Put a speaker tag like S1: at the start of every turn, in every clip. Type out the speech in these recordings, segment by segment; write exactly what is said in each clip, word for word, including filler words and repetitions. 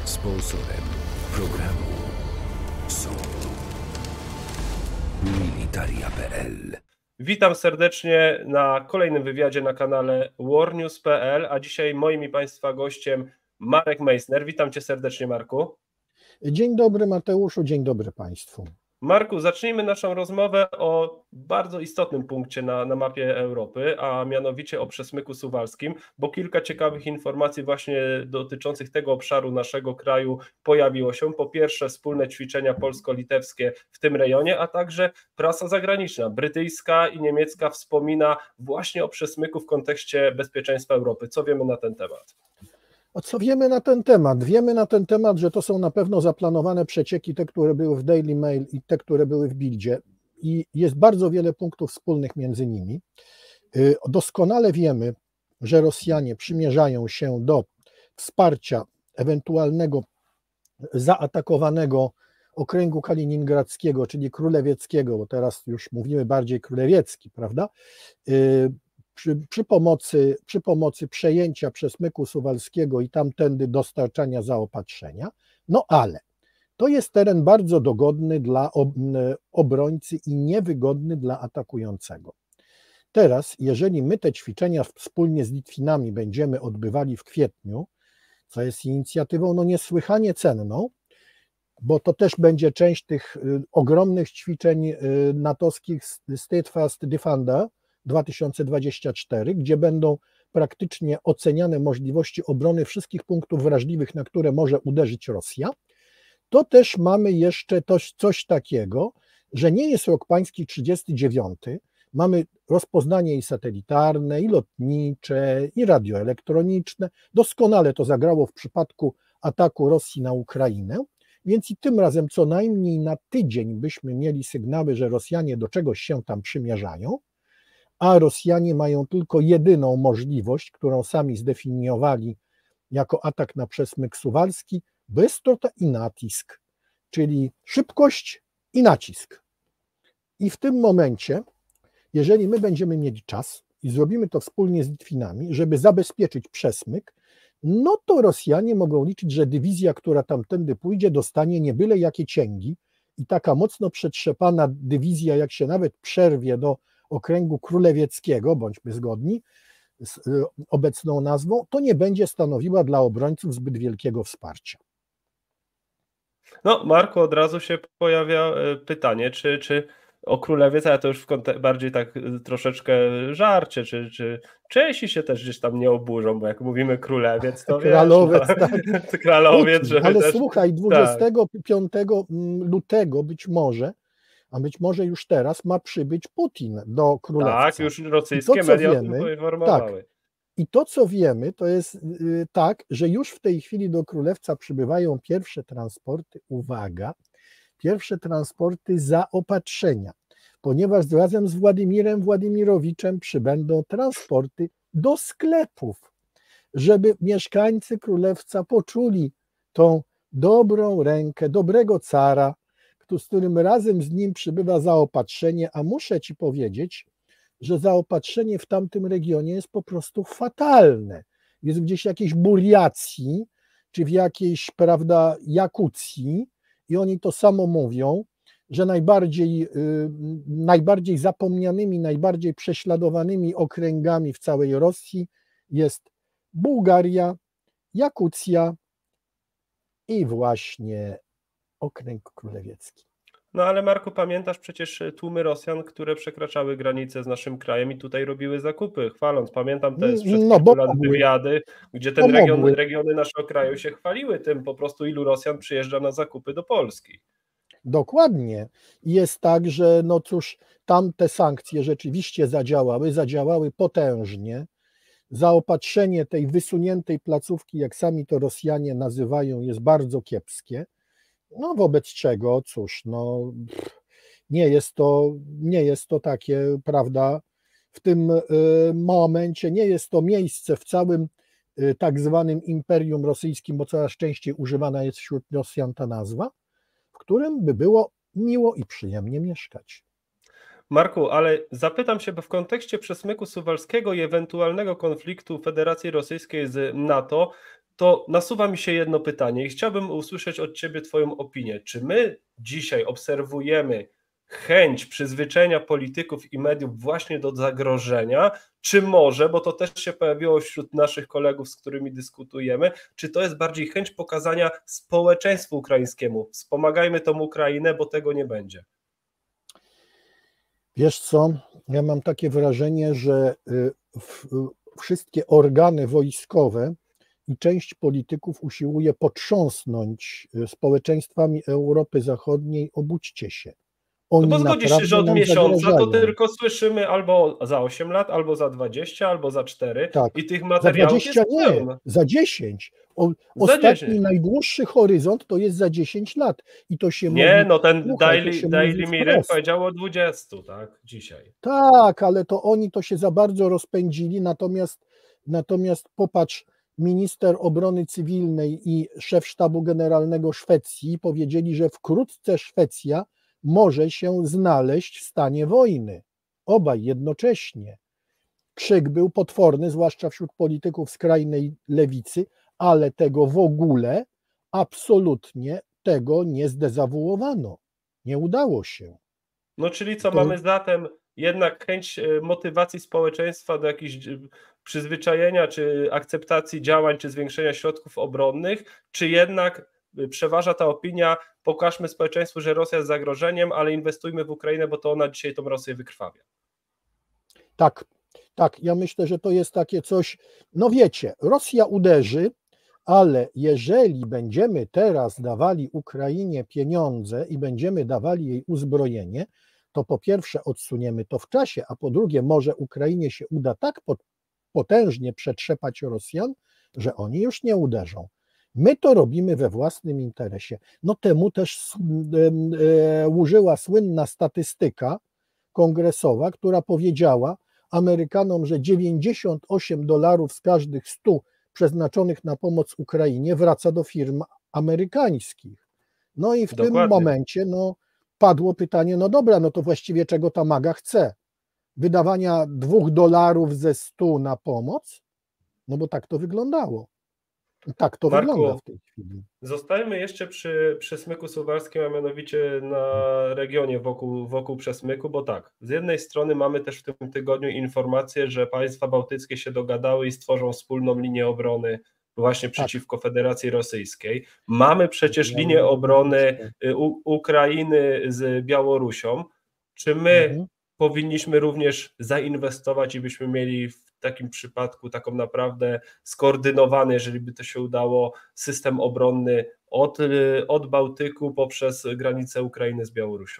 S1: Sponsorem programu są Militaria kropka pe el.
S2: Witam serdecznie na kolejnym wywiadzie na kanale warnews kropka pe el, a dzisiaj moim i Państwa gościem Marek Meissner. Witam Cię serdecznie, Marku.
S3: Dzień dobry, Mateuszu, dzień dobry Państwu.
S2: Marku, zacznijmy naszą rozmowę o bardzo istotnym punkcie na, na mapie Europy, a mianowicie o przesmyku suwalskim, bo kilka ciekawych informacji właśnie dotyczących tego obszaru naszego kraju pojawiło się. Po pierwsze, wspólne ćwiczenia polsko-litewskie w tym rejonie, a także prasa zagraniczna, brytyjska i niemiecka wspomina właśnie o przesmyku w kontekście bezpieczeństwa Europy. Co wiemy na ten temat?
S3: A co wiemy na ten temat? Wiemy na ten temat, że to są na pewno zaplanowane przecieki, te, które były w Daily Mail i te, które były w Bildzie, i jest bardzo wiele punktów wspólnych między nimi. Doskonale wiemy, że Rosjanie przymierzają się do wsparcia ewentualnego zaatakowanego okręgu kaliningradzkiego, czyli królewieckiego, bo teraz już mówimy bardziej królewiecki, prawda? Przy, przy, pomocy, przy pomocy przejęcia przesmyku suwalskiego i tamtędy dostarczania zaopatrzenia, no ale to jest teren bardzo dogodny dla obrońcy i niewygodny dla atakującego. Teraz, jeżeli my te ćwiczenia wspólnie z Litwinami będziemy odbywali w kwietniu, co jest inicjatywą no niesłychanie cenną, bo to też będzie część tych ogromnych ćwiczeń natowskich Steadfast Defender dwa tysiące dwadzieścia cztery, gdzie będą praktycznie oceniane możliwości obrony wszystkich punktów wrażliwych, na które może uderzyć Rosja, to też mamy jeszcze coś, coś takiego, że nie jest rok pański trzydziesty dziewiąty, mamy rozpoznanie i satelitarne, i lotnicze, i radioelektroniczne. Doskonale to zagrało w przypadku ataku Rosji na Ukrainę, więc i tym razem co najmniej na tydzień byśmy mieli sygnały, że Rosjanie do czegoś się tam przymierzają, a Rosjanie mają tylko jedyną możliwość, którą sami zdefiniowali jako atak na przesmyk suwalski, bystrota i nacisk, czyli szybkość i nacisk. I w tym momencie, jeżeli my będziemy mieli czas i zrobimy to wspólnie z Litwinami, żeby zabezpieczyć przesmyk, no to Rosjanie mogą liczyć, że dywizja, która tamtędy pójdzie, dostanie nie byle jakie cięgi i taka mocno przetrzepana dywizja, jak się nawet przerwie do okręgu królewieckiego, bądźmy zgodni z obecną nazwą, to nie będzie stanowiła dla obrońców zbyt wielkiego wsparcia.
S2: No, Marku, od razu się pojawia pytanie, czy, czy o Królewiec, ale to już w kontek- bardziej tak troszeczkę żarcie, czy, czy Czesi się też gdzieś tam nie oburzą, bo jak mówimy Królewiec, to
S3: Kralowiec,
S2: wiesz, no,
S3: tak.
S2: Kralowiec,
S3: Putin,
S2: żeby
S3: ale
S2: też...
S3: słuchaj, dwudziestego piątego lutego być może, a być może już teraz ma przybyć Putin do Królewca.
S2: Tak, już rosyjskie
S3: to,
S2: media
S3: wiemy,
S2: o tym poinformowały.
S3: Tak. I to, co wiemy, to jest yy, tak, że już w tej chwili do Królewca przybywają pierwsze transporty, uwaga, pierwsze transporty zaopatrzenia, ponieważ razem z Władimirem Władimirowiczem przybędą transporty do sklepów, żeby mieszkańcy Królewca poczuli tą dobrą rękę, dobrego cara, z którym razem z nim przybywa zaopatrzenie, a muszę Ci powiedzieć, że zaopatrzenie w tamtym regionie jest po prostu fatalne. Jest gdzieś w jakiejś Buriacji, czy w jakiejś, prawda, Jakucji i oni to samo mówią, że najbardziej, yy, najbardziej zapomnianymi, najbardziej prześladowanymi okręgami w całej Rosji jest Bułgaria, Jakucja i właśnie okręg królewiecki.
S2: No ale Marku, pamiętasz przecież tłumy Rosjan, które przekraczały granice z naszym krajem i tutaj robiły zakupy, chwaląc. Pamiętam te sprzed
S3: no,
S2: kilku lat
S3: mogły.
S2: wywiady, gdzie ten
S3: No,
S2: region,
S3: mogły.
S2: regiony naszego kraju się chwaliły tym po prostu, ilu Rosjan przyjeżdża na zakupy do Polski.
S3: Dokładnie. Jest tak, że no cóż, tam te sankcje rzeczywiście zadziałały, zadziałały potężnie. Zaopatrzenie tej wysuniętej placówki, jak sami to Rosjanie nazywają, jest bardzo kiepskie. No wobec czego, cóż, no nie jest to, nie jest to takie, prawda, w tym momencie nie jest to miejsce w całym tak zwanym Imperium Rosyjskim, bo coraz częściej używana jest wśród Rosjan ta nazwa, w którym by było miło i przyjemnie mieszkać.
S2: Marku, ale zapytam się, bo w kontekście przesmyku suwalskiego i ewentualnego konfliktu Federacji Rosyjskiej z NATO to nasuwa mi się jedno pytanie i chciałbym usłyszeć od Ciebie Twoją opinię. Czy my dzisiaj obserwujemy chęć przyzwyczajenia polityków i mediów właśnie do zagrożenia, czy może, bo to też się pojawiło wśród naszych kolegów, z którymi dyskutujemy, czy to jest bardziej chęć pokazania społeczeństwu ukraińskiemu, wspomagajmy tą Ukrainę, bo tego nie będzie?
S3: Wiesz co, ja mam takie wrażenie, że wszystkie organy wojskowe i część polityków usiłuje potrząsnąć społeczeństwami Europy Zachodniej, obudźcie się. Oni
S2: no bo zgodzisz się, że od miesiąca
S3: zagrażają.
S2: To tylko słyszymy albo za osiem lat, albo za dwadzieścia, albo za cztery
S3: tak.
S2: i tych materiałów
S3: za dwadzieścia
S2: jest
S3: nie,
S2: pełno.
S3: Za dziesięć. O,
S2: Za
S3: ostatni
S2: dziesięć.
S3: najdłuższy horyzont to jest za dziesięć lat i to się
S2: Nie,
S3: mówi,
S2: no ten
S3: słuchaj, to
S2: Daily,
S3: się
S2: Daily
S3: mówi
S2: Mirror
S3: wprost.
S2: powiedział o dwudziestu, tak, dzisiaj.
S3: Tak, ale to oni to się za bardzo rozpędzili, natomiast, natomiast popatrz, minister obrony cywilnej i szef sztabu generalnego Szwecji powiedzieli, że wkrótce Szwecja może się znaleźć w stanie wojny. Obaj jednocześnie. Krzyk był potworny, zwłaszcza wśród polityków skrajnej lewicy, ale tego w ogóle, absolutnie tego nie zdezawuowano. Nie udało się.
S2: No czyli co,
S3: To-
S2: mamy zatem jednak chęć e, motywacji społeczeństwa do jakichś e, przyzwyczajenia, czy akceptacji działań, czy zwiększenia środków obronnych, czy jednak e, przeważa ta opinia, pokażmy społeczeństwu, że Rosja jest zagrożeniem, ale inwestujmy w Ukrainę, bo to ona dzisiaj tą Rosję wykrwawia.
S3: Tak, tak, ja myślę, że to jest takie coś, no wiecie, Rosja uderzy, ale jeżeli będziemy teraz dawali Ukrainie pieniądze i będziemy dawali jej uzbrojenie, to po pierwsze odsuniemy to w czasie, a po drugie może Ukrainie się uda tak potężnie przetrzepać Rosjan, że oni już nie uderzą. My to robimy we własnym interesie. No temu też służyła słynna statystyka kongresowa, która powiedziała Amerykanom, że dziewięćdziesiąt osiem dolarów z każdych stu przeznaczonych na pomoc Ukrainie wraca do firm amerykańskich. No i w
S2: Dokładnie.
S3: tym momencie no, padło pytanie, no dobra, no to właściwie czego ta MAGA chce? Wydawania dwóch dolarów ze stu na pomoc? No bo tak to wyglądało. Tak to
S2: Marku,
S3: wygląda w tej chwili.
S2: Zostajmy jeszcze przy Przesmyku Suwalskim, a mianowicie na regionie wokół, wokół Przesmyku, bo tak, z jednej strony mamy też w tym tygodniu informację, że państwa bałtyckie się dogadały i stworzą wspólną linię obrony właśnie przeciwko Federacji Rosyjskiej. Mamy przecież linię obrony U- Ukrainy z Białorusią. Czy my
S3: Mhm.
S2: powinniśmy również zainwestować i byśmy mieli w takim przypadku taką naprawdę skoordynowany, jeżeli by to się udało, system obronny od, od Bałtyku poprzez granicę Ukrainy z Białorusią?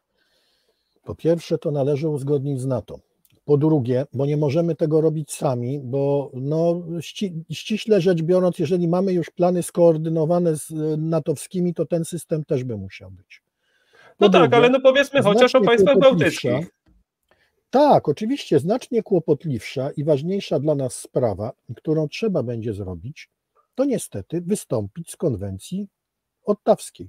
S3: Po pierwsze, to należy uzgodnić z NATO. Po drugie, bo nie możemy tego robić sami, bo no, ści, ściśle rzecz biorąc, jeżeli mamy już plany skoordynowane z natowskimi, to ten system też by musiał być. Po
S2: No
S3: drugie,
S2: tak, ale no powiedzmy chociaż o
S3: znacznie
S2: państwach
S3: kłopotliwsza-
S2: bałtyckich.
S3: Tak, oczywiście, znacznie kłopotliwsza i ważniejsza dla nas sprawa, którą trzeba będzie zrobić, to niestety wystąpić z konwencji ottawskiej,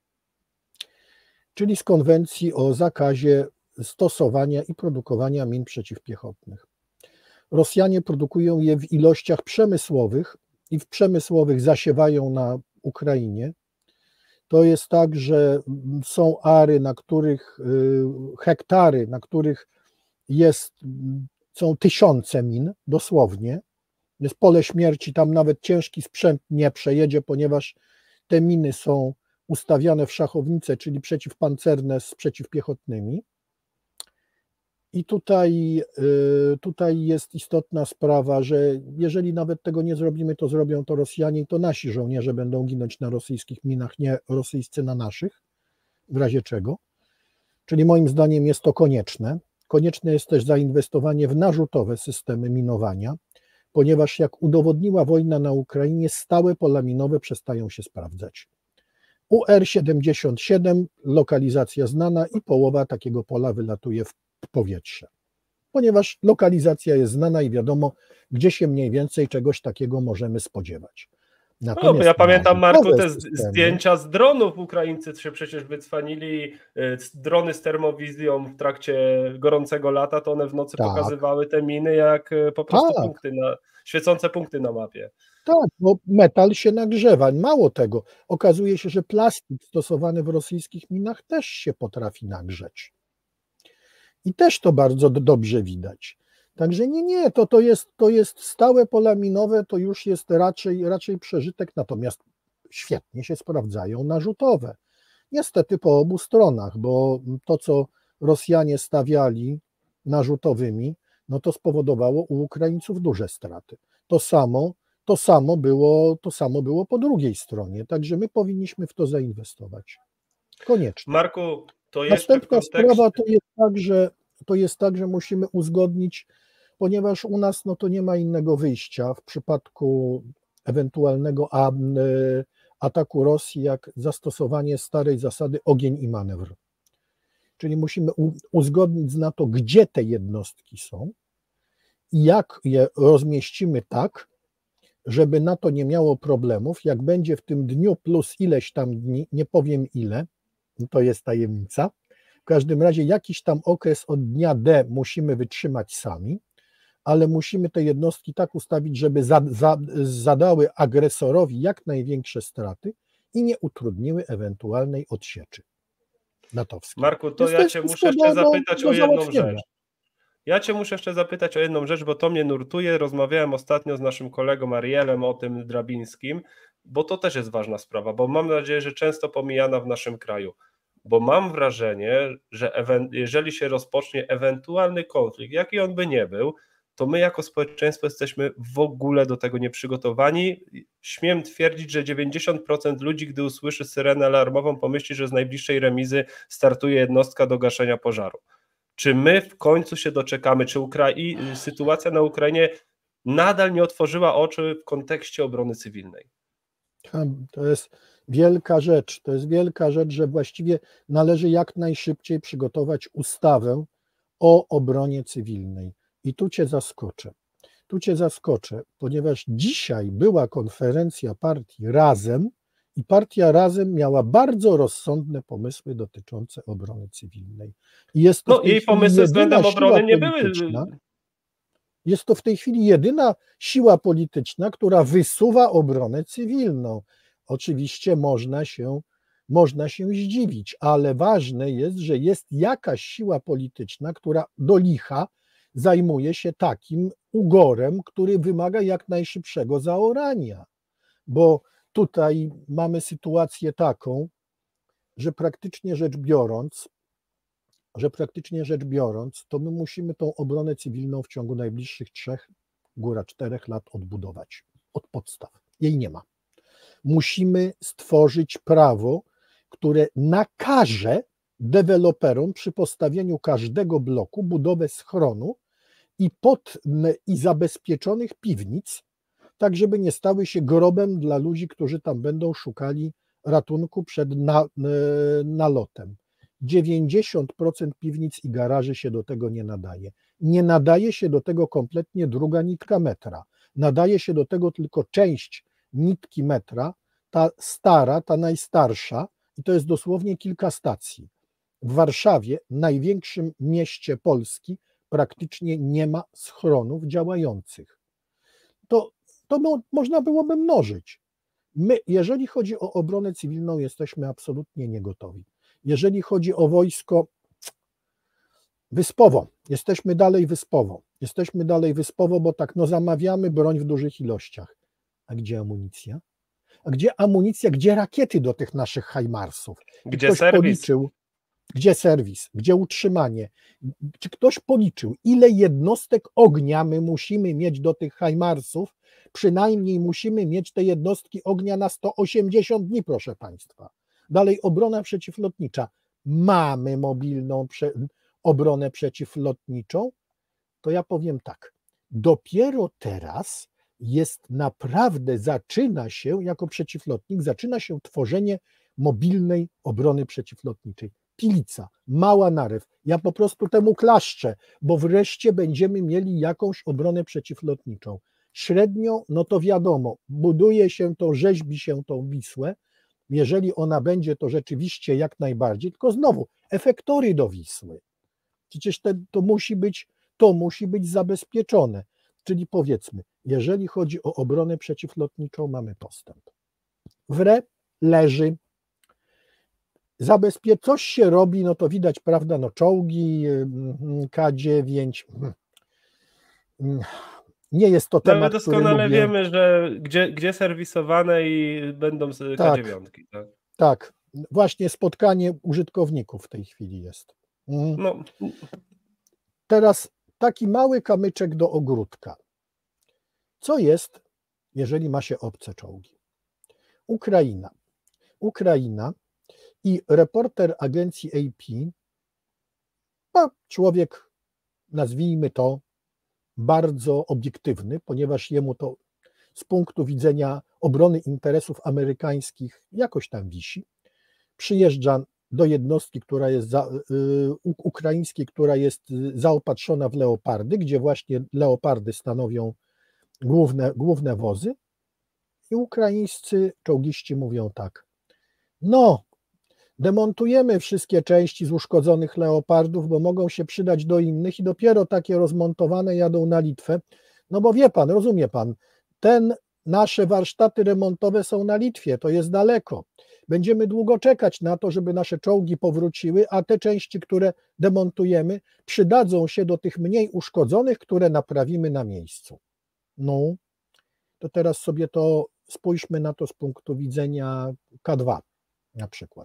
S3: czyli z konwencji o zakazie stosowania i produkowania min przeciwpiechotnych. Rosjanie produkują je w ilościach przemysłowych i w przemysłowych zasiewają na Ukrainie. To jest tak, że są ary, na których hektary, na których jest, są tysiące min, dosłownie. Jest pole śmierci, tam nawet ciężki sprzęt nie przejedzie, ponieważ te miny są ustawiane w szachownice, czyli przeciwpancerne z przeciwpiechotnymi. I tutaj, tutaj jest istotna sprawa, że jeżeli nawet tego nie zrobimy, to zrobią to Rosjanie i to nasi żołnierze będą ginąć na rosyjskich minach, nie rosyjscy na naszych, w razie czego. Czyli moim zdaniem jest to konieczne. Konieczne jest też zainwestowanie w narzutowe systemy minowania, ponieważ jak udowodniła wojna na Ukrainie, stałe pola minowe przestają się sprawdzać. U R siedemdziesiąt siedem lokalizacja znana i połowa takiego pola wylatuje w powietrze, ponieważ lokalizacja jest znana i wiadomo, gdzie się mniej więcej czegoś takiego możemy spodziewać.
S2: No, bo ja pamiętam, Marku, te
S3: systemy,
S2: zdjęcia z dronów. Ukraińcy się przecież wycwanili, drony z termowizją w trakcie gorącego lata, to one w nocy
S3: tak.
S2: pokazywały te miny jak po prostu
S3: tak.
S2: punkty na, świecące punkty na mapie.
S3: Tak, bo metal się nagrzewa. Mało tego, okazuje się, że plastik stosowany w rosyjskich minach też się potrafi nagrzeć. I też to bardzo dobrze widać. Także nie, nie, to, to, jest, to jest stałe pola minowe, to już jest raczej, raczej przeżytek, natomiast świetnie się sprawdzają narzutowe. Niestety po obu stronach, bo to, co Rosjanie stawiali narzutowymi, no to spowodowało u Ukraińców duże straty. To samo, to samo było, to samo było po drugiej stronie, także my powinniśmy w to zainwestować. Koniecznie.
S2: Marku, to jeszcze
S3: Następna
S2: w kontekście...
S3: sprawa to jest tak, że to jest tak, że musimy uzgodnić, ponieważ u nas no to nie ma innego wyjścia w przypadku ewentualnego ataku Rosji, jak zastosowanie starej zasady ogień i manewr. Czyli musimy uzgodnić z NATO, gdzie te jednostki są i jak je rozmieścimy tak, żeby NATO nie miało problemów, jak będzie w tym dniu plus ileś tam dni, nie powiem ile, to jest tajemnica, w każdym razie jakiś tam okres od dnia D musimy wytrzymać sami, ale musimy te jednostki tak ustawić, żeby za, za, zadały agresorowi jak największe straty i nie utrudniły ewentualnej odsieczy natowskiej.
S2: Marku, to
S3: Więc
S2: ja
S3: jest
S2: Cię muszę
S3: wszystko
S2: jeszcze
S3: do- do-
S2: zapytać
S3: do
S2: o jedną
S3: załatwienia.
S2: rzecz. Ja Cię muszę jeszcze zapytać o jedną rzecz, bo to mnie nurtuje. Rozmawiałem ostatnio z naszym kolegą Arielem o tym Drabińskim, bo to też jest ważna sprawa, bo mam nadzieję, że często pomijana w naszym kraju. Bo mam wrażenie, że ewen- jeżeli się rozpocznie ewentualny konflikt, jaki on by nie był, to my jako społeczeństwo jesteśmy w ogóle do tego nieprzygotowani. Śmiem twierdzić, że dziewięćdziesiąt procent ludzi, gdy usłyszy syrenę alarmową, pomyśli, że z najbliższej remizy startuje jednostka do gaszenia pożaru. Czy my w końcu się doczekamy? Czy Ukrai- sytuacja na Ukrainie nadal nie otworzyła oczy w kontekście obrony cywilnej?
S3: To jest wielka rzecz. To jest wielka rzecz, że właściwie należy jak najszybciej przygotować ustawę o obronie cywilnej. I tu Cię zaskoczę. Tu Cię zaskoczę, ponieważ dzisiaj była konferencja partii Razem i partia Razem miała bardzo rozsądne pomysły dotyczące obrony cywilnej. I jest to
S2: No
S3: w tej
S2: jej
S3: chwili
S2: pomysły względem
S3: jedyna
S2: obrony
S3: siła
S2: nie były...
S3: polityczna, jest to w tej chwili jedyna siła polityczna, która wysuwa obronę cywilną. Oczywiście można się, można się zdziwić, ale ważne jest, że jest jakaś siła polityczna, która do licha zajmuje się takim ugorem, który wymaga jak najszybszego zaorania. Bo tutaj mamy sytuację taką, że praktycznie rzecz biorąc, że praktycznie rzecz biorąc, to my musimy tą obronę cywilną w ciągu najbliższych trzech, góra czterech lat odbudować. Od podstaw. Jej nie ma. Musimy stworzyć prawo, które nakaże deweloperom przy postawieniu każdego bloku budowę schronu i, pod, i zabezpieczonych piwnic, tak żeby nie stały się grobem dla ludzi, którzy tam będą szukali ratunku przed na, nalotem. dziewięćdziesiąt procent piwnic i garaży się do tego nie nadaje. Nie nadaje się do tego kompletnie druga nitka metra. Nadaje się do tego tylko część nitki metra, ta stara, ta najstarsza, i to jest dosłownie kilka stacji. W Warszawie, największym mieście Polski, praktycznie nie ma schronów działających. To, to mo, można byłoby mnożyć. My, jeżeli chodzi o obronę cywilną, jesteśmy absolutnie niegotowi. Jeżeli chodzi o wojsko, wyspowo, jesteśmy dalej wyspowo, jesteśmy dalej wyspowo, bo tak, no zamawiamy broń w dużych ilościach. A gdzie amunicja? A gdzie amunicja, gdzie rakiety do tych naszych hajmarsów?
S2: Gdzie
S3: Ktoś
S2: serwis?
S3: policzył, gdzie serwis, gdzie utrzymanie? Czy ktoś policzył, ile jednostek ognia my musimy mieć do tych hajmarsów? Przynajmniej musimy mieć te jednostki ognia na sto osiemdziesiąt dni, proszę Państwa. Dalej obrona przeciwlotnicza. Mamy mobilną prze, obronę przeciwlotniczą? To ja powiem tak. Dopiero teraz jest naprawdę, zaczyna się, jako przeciwlotnik, zaczyna się tworzenie mobilnej obrony przeciwlotniczej. Pilica, mała narew. Ja po prostu temu klaszczę, bo wreszcie będziemy mieli jakąś obronę przeciwlotniczą. Średnio, no to wiadomo, buduje się to, rzeźbi się tą Wisłę. Jeżeli ona będzie, to rzeczywiście jak najbardziej, tylko znowu, efektory do Wisły. Przecież te, to musi być, to musi być zabezpieczone. Czyli powiedzmy, jeżeli chodzi o obronę przeciwlotniczą, mamy postęp. W R E leży, zabezpie coś się robi, no to widać, prawda, no czołgi, K dziewięć, nie jest to temat,
S2: ale doskonale
S3: który lubię.
S2: wiemy, że gdzie, gdzie serwisowane i będą K dziewięć. Tak,
S3: tak, tak, właśnie spotkanie użytkowników w tej chwili jest.
S2: No.
S3: Teraz taki mały kamyczek do ogródka. Co jest, jeżeli ma się obce czołgi? Ukraina. Ukraina i reporter agencji A P, no, człowiek, nazwijmy to, bardzo obiektywny, ponieważ jemu to z punktu widzenia obrony interesów amerykańskich jakoś tam wisi, przyjeżdża do jednostki, która jest za, y, ukraińskiej, która jest zaopatrzona w leopardy, gdzie właśnie leopardy stanowią główne, główne wozy, i ukraińscy czołgiści mówią tak: no, demontujemy wszystkie części z uszkodzonych leopardów, bo mogą się przydać do innych i dopiero takie rozmontowane jadą na Litwę, no bo wie pan, rozumie pan, ten, nasze warsztaty remontowe są na Litwie, to jest daleko. Będziemy długo czekać na to, żeby nasze czołgi powróciły, a te części, które demontujemy, przydadzą się do tych mniej uszkodzonych, które naprawimy na miejscu. No, to teraz sobie to spójrzmy na to z punktu widzenia K dwa na przykład.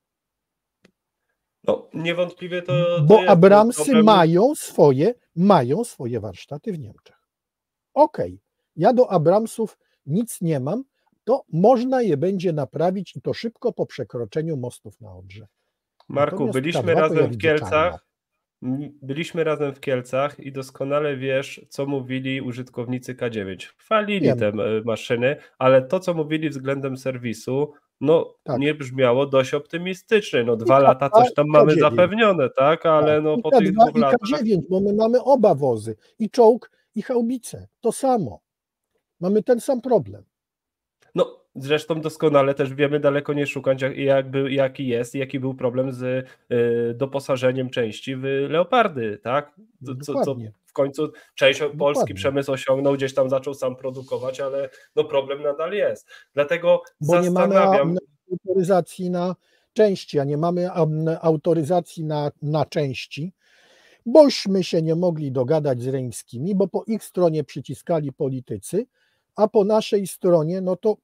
S2: No, niewątpliwie to. to
S3: Bo
S2: jest
S3: Abramsy
S2: problem.
S3: mają swoje, mają swoje warsztaty w Niemczech. Okej, okay. Ja do Abramsów nic nie mam, to można je będzie naprawić i to szybko po przekroczeniu mostów na Odrze.
S2: Marku,
S3: Natomiast
S2: byliśmy
S3: K dwa
S2: razem
S3: ja
S2: w
S3: widzę
S2: Kielcach.
S3: czarno.
S2: Byliśmy razem w Kielcach i doskonale wiesz, co mówili użytkownicy K dziewięć. Chwalili
S3: Wiem.
S2: te maszyny, ale to, co mówili względem serwisu, no
S3: Tak.
S2: nie brzmiało dość optymistycznie. No dwa
S3: K dwa,
S2: lata coś tam
S3: i
S2: mamy
S3: K dziewięć.
S2: zapewnione, tak? Ale
S3: Tak.
S2: no
S3: I
S2: po
S3: K
S2: tych
S3: dwa
S2: dwóch
S3: i
S2: latach.
S3: K dziewięć, bo my mamy oba wozy, i czołg, i haubice. To samo. Mamy ten sam problem.
S2: No, zresztą doskonale też wiemy, daleko nie szukać, jak, jakby, jaki jest, jaki był problem z y, doposażeniem części w leopardy, tak? Co, co w końcu część Polski
S3: Dokładnie.
S2: przemysł osiągnął, gdzieś tam zaczął sam produkować, ale no problem nadal jest. Dlatego
S3: Bo nie mamy
S2: zastanawiam...
S3: autoryzacji na części, a nie mamy autoryzacji na, na części, bośmy się nie mogli dogadać z reńskimi, bo po ich stronie przyciskali politycy, a po naszej stronie, no to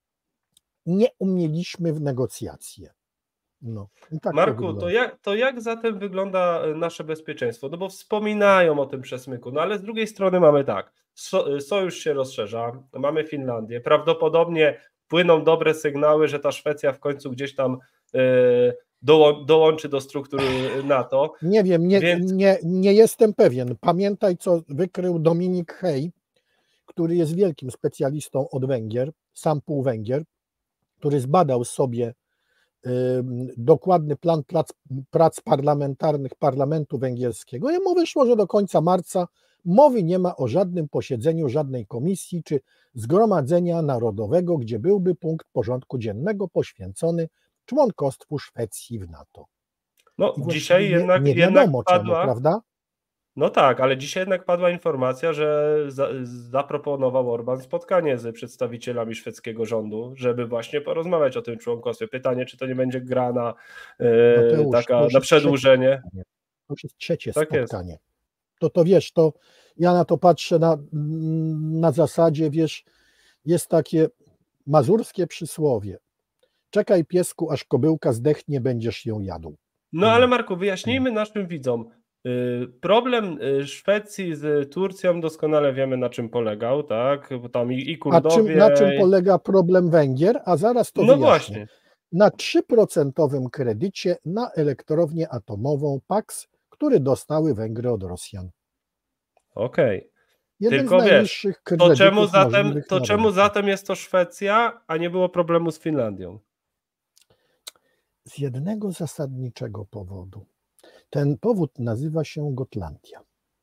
S3: nie umieliśmy w negocjacje. No, tak
S2: Marku,
S3: to,
S2: to jak, to jak zatem wygląda nasze bezpieczeństwo? No bo wspominają o tym przesmyku, no ale z drugiej strony mamy tak, so, sojusz się rozszerza, mamy Finlandię, prawdopodobnie płyną dobre sygnały, że ta Szwecja w końcu gdzieś tam yy, doło, dołączy do struktur NATO.
S3: Nie wiem, nie,
S2: więc...
S3: nie, nie jestem pewien. Pamiętaj, co wykrył Dominik Hej, który jest wielkim specjalistą od Węgier, sam pół Węgier, który zbadał sobie y, dokładny plan prac, prac parlamentarnych parlamentu węgierskiego. I mu wyszło, że do końca marca mowy nie ma o żadnym posiedzeniu, żadnej komisji czy zgromadzenia narodowego, gdzie byłby punkt porządku dziennego poświęcony członkostwu Szwecji w NATO.
S2: No dzisiaj jednak,
S3: nie wiadomo
S2: jednak padła,
S3: czemu, prawda?
S2: No tak, ale dzisiaj jednak padła informacja, że za, zaproponował Orban spotkanie z przedstawicielami szwedzkiego rządu, żeby właśnie porozmawiać o tym członkostwie. Pytanie, czy to nie będzie gra na, e,
S3: Mateusz,
S2: taka, na przedłużenie.
S3: Trzecie, to już jest trzecie
S2: tak
S3: spotkanie.
S2: Jest.
S3: To to wiesz, to ja na to patrzę na, na zasadzie, wiesz, jest takie mazurskie przysłowie. Czekaj, piesku, aż kobyłka zdechnie, będziesz ją jadł.
S2: No ale Marku, wyjaśnijmy naszym widzom. Problem Szwecji z Turcją doskonale wiemy, na czym polegał, tak? Bo tam i, i Kurdowie...
S3: A czym, na czym polega problem Węgier? A zaraz to
S2: No
S3: wyjaśnię.
S2: właśnie.
S3: Na trzy procentowym kredycie na elektrownię atomową Paks, który dostały Węgry od Rosjan.
S2: Okej. Okay.
S3: Jeden
S2: Tylko
S3: z najniższych
S2: wiesz, to czemu, zatem,
S3: możliwych
S2: to
S3: na
S2: czemu
S3: rynku.
S2: zatem jest to Szwecja, a nie było problemu z Finlandią?
S3: Z jednego zasadniczego powodu. Ten powód nazywa się Gotlandia.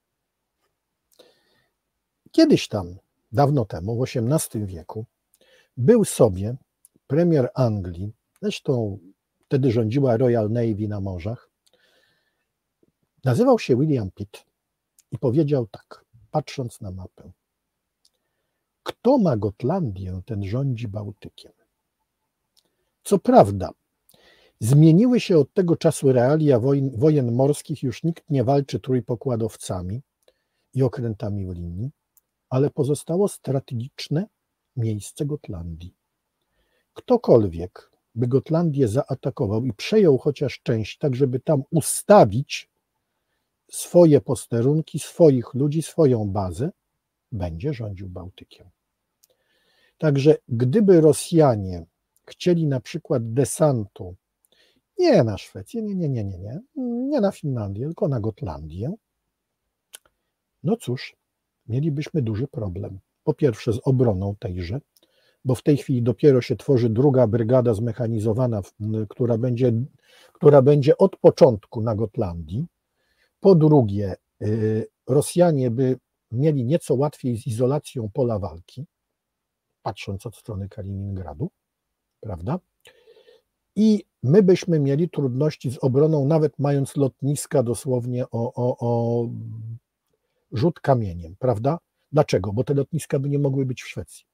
S3: Kiedyś tam, dawno temu, w osiemnastym wieku, był sobie premier Anglii, zresztą wtedy rządziła Royal Navy na morzach, nazywał się William Pitt i powiedział tak: patrząc na mapę. Kto ma Gotlandię, ten rządzi Bałtykiem. Co prawda, zmieniły się od tego czasu realia wojen, wojen morskich, już nikt nie walczy trójpokładowcami i okrętami w linii, ale pozostało strategiczne miejsce Gotlandii. Ktokolwiek by Gotlandię zaatakował i przejął chociaż część, tak żeby tam ustawić swoje posterunki, swoich ludzi, swoją bazę, będzie rządził Bałtykiem. Także gdyby Rosjanie chcieli na przykład desantu nie na Szwecję, nie, nie, nie, nie, nie, nie na Finlandię, tylko na Gotlandię, no cóż, mielibyśmy duży problem. Po pierwsze z obroną tejże, bo w tej chwili dopiero się tworzy druga brygada zmechanizowana, która będzie, która będzie od początku na Gotlandii. Po drugie, Rosjanie by mieli nieco łatwiej z izolacją pola walki, patrząc od strony Kaliningradu, prawda? I my byśmy mieli trudności z obroną, nawet mając lotniska dosłownie o, o, o rzut kamieniem, prawda? Dlaczego? Bo te lotniska by nie mogły być w Szwecji.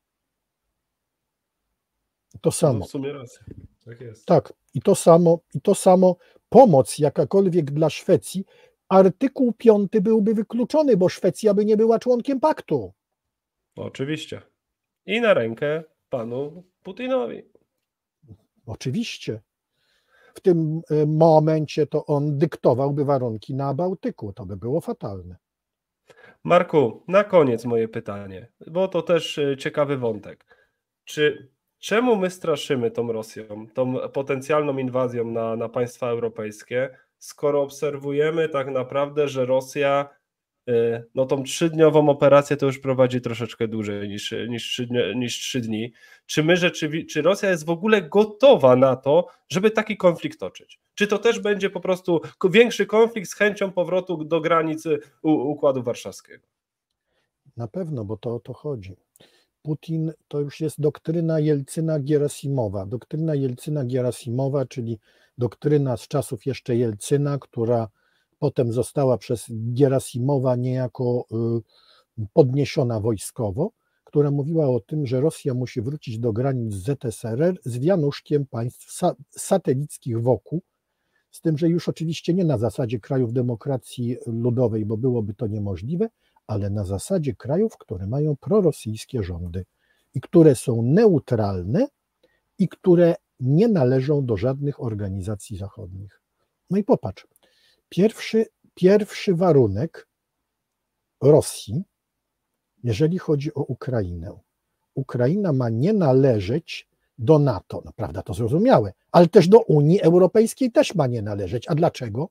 S3: To samo.
S2: No w sumie racja. Tak jest.
S3: Tak, i to samo, i to samo pomoc jakakolwiek dla Szwecji, artykuł piąty byłby wykluczony, bo Szwecja by nie była członkiem paktu.
S2: Oczywiście. I na rękę panu Putinowi.
S3: Oczywiście. W tym momencie to on dyktowałby warunki na Bałtyku. To by było fatalne.
S2: Marku, na koniec moje pytanie, bo to też ciekawy wątek. Czy czemu my straszymy tą Rosją, tą potencjalną inwazją na, na państwa europejskie, skoro obserwujemy tak naprawdę, że Rosja no tą trzydniową operację to już prowadzi troszeczkę dłużej niż, niż, trzy, niż trzy dni. Czy my rzeczywiście, czy Rosja jest w ogóle gotowa na to, żeby taki konflikt toczyć? Czy to też będzie po prostu większy konflikt z chęcią powrotu do granic Układu Warszawskiego?
S3: Na pewno, bo to o to chodzi. Putin to już jest doktryna Jelcyna-Gierasimowa. Doktryna Jelcyna-Gierasimowa, czyli doktryna z czasów jeszcze Jelcyna, która potem została przez Gierasimowa niejako podniesiona wojskowo, która mówiła o tym, że Rosja musi wrócić do granic Z S R R z wianuszkiem państw satelickich wokół, z tym, że już oczywiście nie na zasadzie krajów demokracji ludowej, bo byłoby to niemożliwe, ale na zasadzie krajów, które mają prorosyjskie rządy i które są neutralne i które nie należą do żadnych organizacji zachodnich. No i popatrz, pierwszy, pierwszy warunek Rosji, jeżeli chodzi o Ukrainę. Ukraina ma nie należeć do NATO, no prawda, to zrozumiałe, ale też do Unii Europejskiej też ma nie należeć. A dlaczego?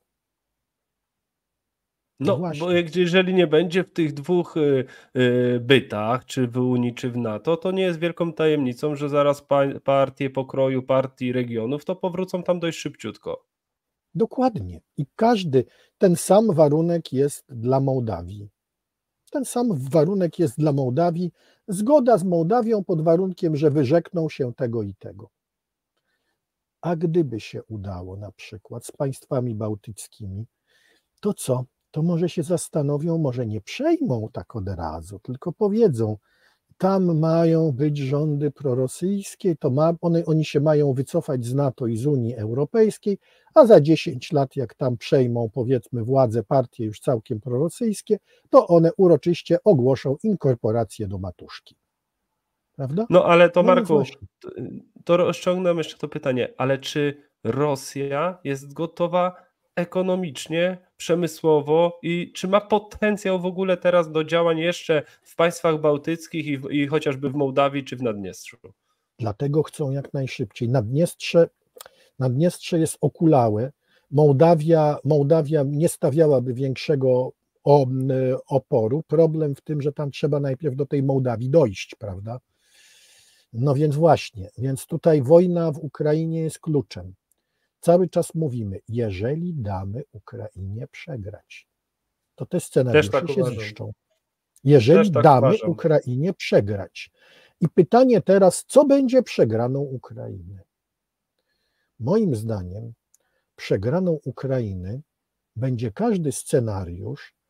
S2: No,
S3: Właśnie.
S2: bo jeżeli nie będzie w tych dwóch y, y, bytach, czy w Unii, czy w NATO, to nie jest wielką tajemnicą, że zaraz pa, partie pokroju, partii regionów, to powrócą tam dość szybciutko.
S3: Dokładnie. I każdy, ten sam warunek jest dla Mołdawii. Ten sam warunek jest dla Mołdawii. Zgoda z Mołdawią pod warunkiem, że wyrzekną się tego i tego. A gdyby się udało na przykład z państwami bałtyckimi, to co? To może się zastanowią, może nie przejmą tak od razu, tylko powiedzą, tam mają być rządy prorosyjskie, to ma, one, oni się mają wycofać z NATO i z Unii Europejskiej, a za dziesięć lat, jak tam przejmą, powiedzmy, władze partie już całkiem prorosyjskie, to one uroczyście ogłoszą inkorporację do matuszki. Prawda?
S2: No ale to,
S3: No
S2: Marku,
S3: właśnie.
S2: to rozciągnę jeszcze to pytanie, ale czy Rosja jest gotowa ekonomicznie, przemysłowo i czy ma potencjał w ogóle teraz do działań jeszcze w państwach bałtyckich i, w, i chociażby w Mołdawii czy w Naddniestrzu?
S3: Dlatego chcą jak najszybciej. Naddniestrze, Naddniestrze jest okulałe. Mołdawia, Mołdawia nie stawiałaby większego oporu. Problem w tym, że tam trzeba najpierw do tej Mołdawii dojść, prawda? No więc właśnie, więc tutaj wojna w Ukrainie jest kluczem. Cały czas mówimy, jeżeli damy Ukrainie przegrać, to te scenariusze
S2: tak
S3: się
S2: uważam.
S3: ziszczą. Jeżeli
S2: tak
S3: damy
S2: uważam.
S3: Ukrainie przegrać. I pytanie teraz, co będzie przegraną Ukrainy? Moim zdaniem przegraną Ukrainy będzie każdy scenariusz, w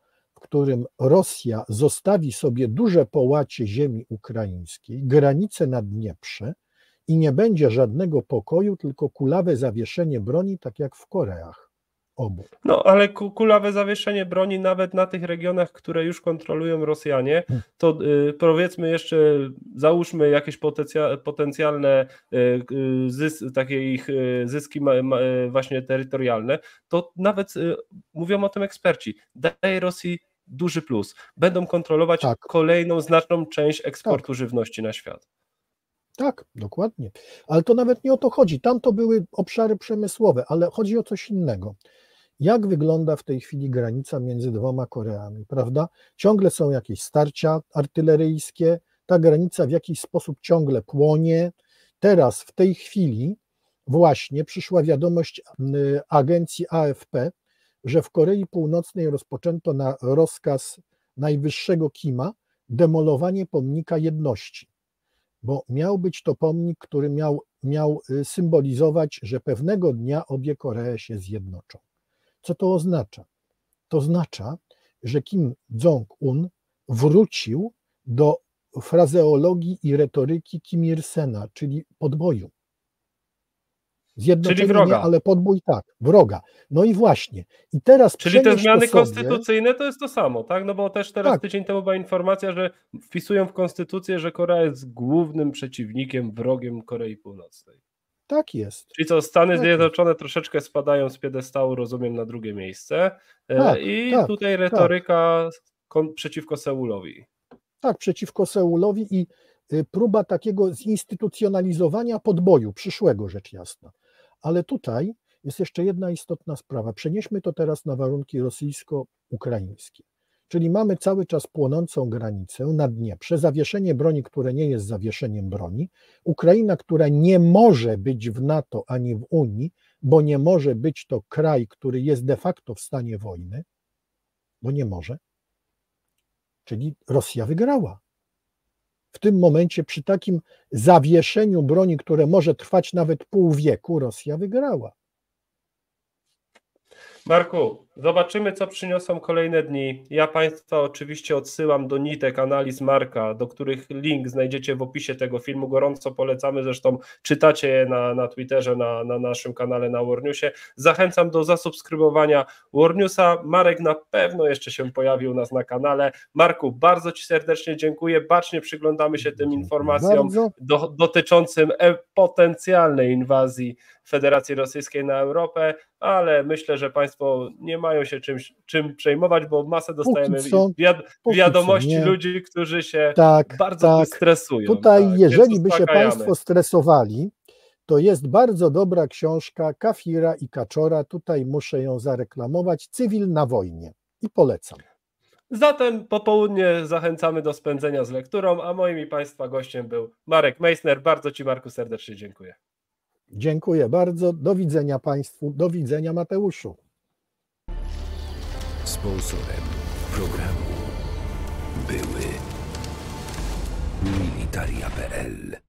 S3: którym Rosja zostawi sobie duże połacie ziemi ukraińskiej, granice na Dnieprze i nie będzie żadnego pokoju, tylko kulawe zawieszenie broni, tak jak w Koreach obu.
S2: No, ale ku- kulawe zawieszenie broni nawet na tych regionach, które już kontrolują Rosjanie, to y, powiedzmy jeszcze, załóżmy jakieś potencja, potencjalne y, y, zys, takie ich y, zyski ma, ma, y, właśnie terytorialne, to nawet y, mówią o tym eksperci, daje Rosji duży plus. Będą kontrolować
S3: Tak.
S2: kolejną znaczną część eksportu żywności na świat.
S3: Tak, dokładnie. Ale to nawet nie o to chodzi. Tam to były obszary przemysłowe, ale chodzi o coś innego. Jak wygląda w tej chwili granica między dwoma Koreami, prawda? Ciągle są jakieś starcia artyleryjskie, ta granica w jakiś sposób ciągle płonie. Teraz w tej chwili właśnie przyszła wiadomość y, agencji A F P, że w Korei Północnej rozpoczęto na rozkaz najwyższego Kima demolowanie pomnika jedności, bo miał być to pomnik, który miał, miał symbolizować, że pewnego dnia obie Koree się zjednoczą. Co to oznacza? To oznacza, że Kim Jong-un wrócił do frazeologii i retoryki Kim Il-sena, czyli podboju. Zjednoczenie
S2: Czyli wroga.
S3: nie, ale podbój tak, wroga. No i właśnie. I teraz
S2: Czyli te
S3: przenieś
S2: zmiany
S3: to sobie,
S2: konstytucyjne to jest to samo, tak? No bo też teraz
S3: Tak.
S2: tydzień temu była informacja, że wpisują w konstytucję, że Korea jest głównym przeciwnikiem, wrogiem Korei Północnej.
S3: tak jest.
S2: Czyli co, Stany
S3: Tak.
S2: Zjednoczone troszeczkę spadają z piedestału, rozumiem, na drugie miejsce. E,
S3: Tak,
S2: I
S3: tak,
S2: tutaj retoryka kon- przeciwko Seulowi.
S3: Tak, przeciwko Seulowi i y, próba takiego zinstytucjonalizowania podboju przyszłego, rzecz jasna. Ale tutaj jest jeszcze jedna istotna sprawa. Przenieśmy to teraz na warunki rosyjsko-ukraińskie. Czyli mamy cały czas płonącą granicę na Dnieprze, zawieszenie broni, które nie jest zawieszeniem broni, Ukraina, która nie może być w NATO ani w Unii, bo nie może być to kraj, który jest de facto w stanie wojny, bo nie może. Czyli Rosja wygrała. W tym momencie przy takim zawieszeniu broni, które może trwać nawet pół wieku, Rosja wygrała.
S2: Marku, zobaczymy, co przyniosą kolejne dni. Ja Państwa oczywiście odsyłam do nitek analiz Marka, do których link znajdziecie w opisie tego filmu. Gorąco polecamy, zresztą czytacie je na, na Twitterze, na, na naszym kanale na Warnewsie. Zachęcam do zasubskrybowania Warnewsa. Marek na pewno jeszcze się pojawi u nas na kanale. Marku, bardzo Ci serdecznie dziękuję. Bacznie przyglądamy się tym
S3: Dziękuję
S2: informacjom do, dotyczącym e, potencjalnej inwazji Federacji Rosyjskiej na Europę, ale myślę, że Państwo nie mają się czymś, czym przejmować, bo masę dostajemy
S3: Póki co,
S2: wiad
S3: póki
S2: wiadomości
S3: co nie.
S2: ludzi, którzy się
S3: Tak,
S2: bardzo
S3: tak.
S2: tym stresują.
S3: Tutaj,
S2: tak,
S3: jeżeli
S2: więc
S3: by się
S2: uspokajamy.
S3: Państwo stresowali, to jest bardzo dobra książka Kafira i Kaczora. Tutaj muszę ją zareklamować. Cywil na wojnie. I polecam.
S2: Zatem po południe zachęcamy do spędzenia z lekturą, a moim i Państwa gościem był Marek Meissner. Bardzo Ci, Marku, serdecznie dziękuję.
S3: Dziękuję bardzo. Do widzenia Państwu. Do widzenia, Mateuszu.
S1: Sponsorem programu były Militaria kropka p l.